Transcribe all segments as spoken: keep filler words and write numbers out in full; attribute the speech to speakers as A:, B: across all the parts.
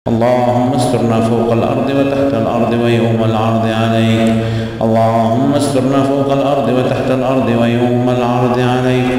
A: اللهم استرنا فوق الأرض وتحت الأرض ويوم العرض عليك. اللهم استرنا فوق الأرض وتحت الأرض ويوم العرض عليك.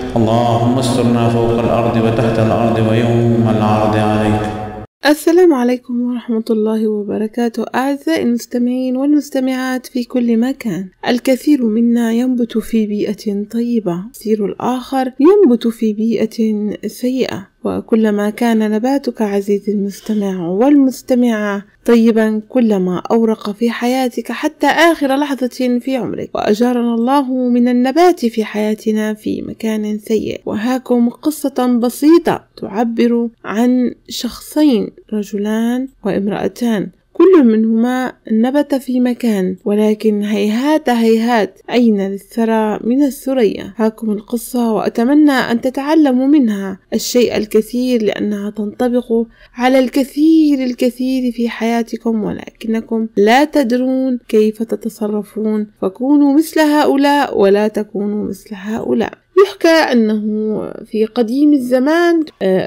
A: اللهم استرنا فوق الأرض وتحت الأرض ويوم العرض عليك.
B: السلام عليكم ورحمة الله وبركاته. أعزائي المستمعين والمستمعات في كل مكان، الكثير منا ينبت في بيئة طيبة، كثير الآخر ينبت في بيئة سيئة، وكلما كان نباتك عزيزي المستمع والمستمعة طيبا كلما أورق في حياتك حتى آخر لحظة في عمرك، وأجارنا الله من النبات في حياتنا في مكان سيء. وهاكم قصة بسيطة تعبر عن شخصين، رجلان وامرأتان، كل منهما نبت في مكان، ولكن هيهات هيهات أين للثرى من الثريا. هاكم القصة، وأتمنى أن تتعلموا منها الشيء الكثير، لأنها تنطبق على الكثير الكثير في حياتكم، ولكنكم لا تدرون كيف تتصرفون، فكونوا مثل هؤلاء ولا تكونوا مثل هؤلاء. يحكى أنه في قديم الزمان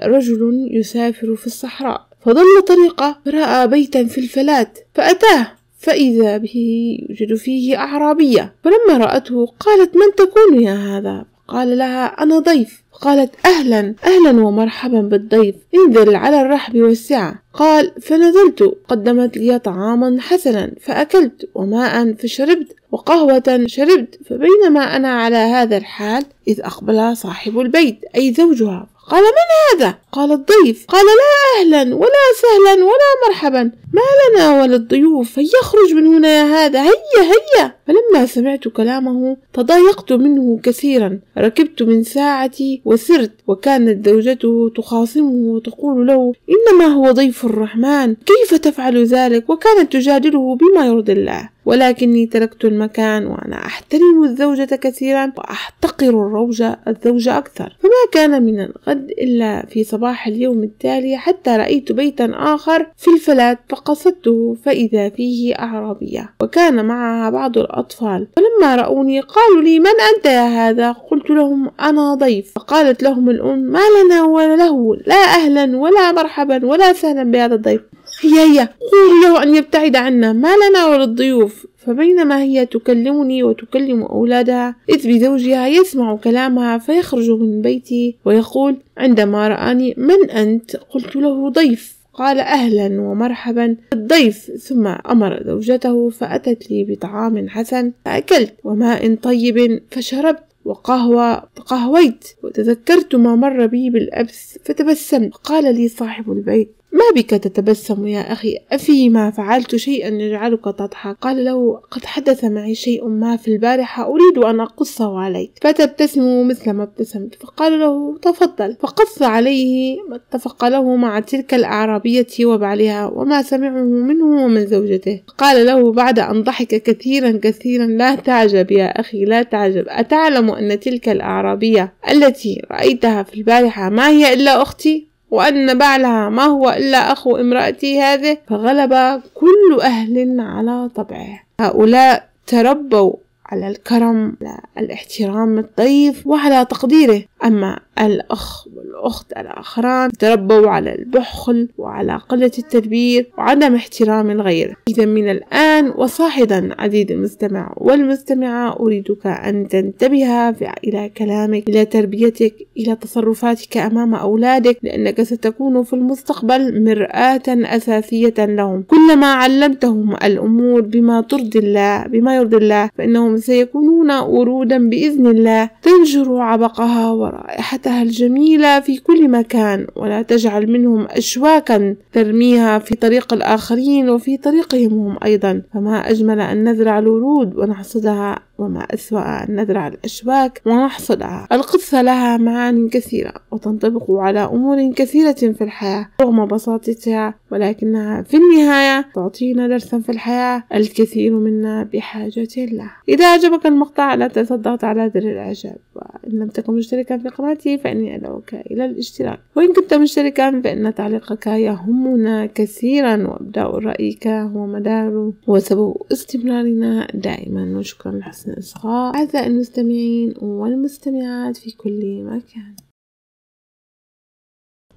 B: رجل يسافر في الصحراء، فضل طريقه فرأى بيتا في الفلاة فأتاه، فإذا به يوجد فيه أعرابية، فلما رأته قالت: من تكون يا هذا؟ قال لها: أنا ضيف. قالت: أهلا أهلا ومرحبا بالضيف، انزل على الرحب والسعة. قال: فنزلت، قدمت لي طعاما حسنا فأكلت، وماء فشربت، وقهوة شربت، فبينما أنا على هذا الحال إذ أقبل صاحب البيت أي زوجها، قال: من هذا؟ قال: الضيف. قال: لا أهلا ولا سهلا ولا مرحبا، ما لنا ولا الضيوف، فيخرج من هنا يا هذا، هيا هيا. فلما سمعت كلامه تضايقت منه كثيرا، ركبت من ساعتي وسرت، وكانت زوجته تخاصمه وتقول له: إنما هو ضيف الرحمن، كيف تفعل ذلك؟ وكانت تجادله بما يرضي الله، ولكني تركت المكان وأنا أحترم الزوجة كثيرا وأحتقر الروجة الزوجة أكثر. فما كان من الغد إلا في صباح اليوم التالي حتى رأيت بيتا آخر في الفلاة، فقصدته فإذا فيه أعرابية وكان معها بعض الأطفال، فلما رأوني قالوا لي: من أنت يا هذا؟ قلت لهم: أنا ضيف. فقالت لهم الأم: ما لنا ولا له، لا أهلا ولا مرحبا ولا سهلا بهذا الضيف، هيا هيا قولوا له أن يبتعد عنا، ما لنا ولا الضيوف. فبينما هي تكلمني وتكلم أولادها إذ بزوجها يسمع كلامها فيخرج من بيتي ويقول عندما رآني: من أنت؟ قلت له: ضيف. قال: أهلا ومرحبا بالضيف. ثم أمر زوجته فأتت لي بطعام حسن فأكلت، وماء طيب فشربت، وقهوة قهويت، وتذكرت ما مر بي بالأمس فتبسمت. قال لي صاحب البيت: ما بك تتبسم يا أخي؟ أفيما فعلت شيئا يجعلك تضحك؟ قال له: قد حدث معي شيء ما في البارحة أريد أن أقصه عليك. فتبتسم مثل ما ابتسمت. فقال له: تفضل. فقص عليه ما اتفق له مع تلك الأعرابية وبعلها وما سمعه منه ومن زوجته. قال له بعد أن ضحك كثيرا كثيرا: لا تعجب يا أخي، لا تعجب، أتعلم أن تلك الأعرابية التي رأيتها في البارحة ما هي إلا أختي، وأن بعلها ما هو إلا أخو امرأتي هذه؟ فغلب كل أهل على طبعه. هؤلاء تربوا على الكرم، على الاحترام الضيف، وعلى تقديره. أما الأخ والأخت الآخران تربوا على البخل وعلى قلة التدبير وعدم احترام الغير. إذا من الآن وصاعدا عزيزي المستمع والمستمعة أريدك أن تنتبه إلى كلامك، إلى تربيتك، إلى تصرفاتك أمام أولادك، لأنك ستكون في المستقبل مرآة أساسية لهم. كلما علمتهم الأمور بما ترضي الله بما يرضي الله فإنهم سيكونون ورودا بإذن الله تنشر عبقها ورائحتها الجميلة في كل مكان، ولا تجعل منهم أشواكا ترميها في طريق الآخرين وفي طريقهم هم أيضا. فما أجمل أن نزرع الورود ونحصدها، وما أسوأ أن نزرع الأشواك ونحصدها. القصة لها معاني كثيرة وتنطبق على أمور كثيرة في الحياة رغم بساطتها، ولكنها في النهاية تعطينا درسا في الحياة الكثير منا بحاجة له. إذا أعجبك المقطع لا تنسى الضغط على زر الإعجاب، وإن لم تكن مشتركا في قناتي فإني أدعوك إلى الاشتراك، وإن كنت مشتركا فإن تعليقك يهمنا كثيرا، وإبداء رأيك هو مدار وسبب استمرارنا دائما. وشكرا لحسن الإصغاء. أعزائي المستمعين والمستمعات في كل مكان.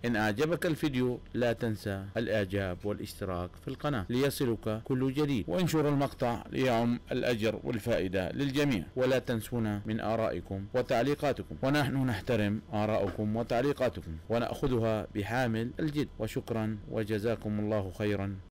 A: إن أعجبك الفيديو لا تنسى الإعجاب والاشتراك في القناة ليصلك كل جديد، وانشر المقطع ليعم الأجر والفائدة للجميع. ولا تنسونا من آرائكم وتعليقاتكم، ونحن نحترم آراءكم وتعليقاتكم ونأخذها بحامل الجد. وشكرا وجزاكم الله خيرا.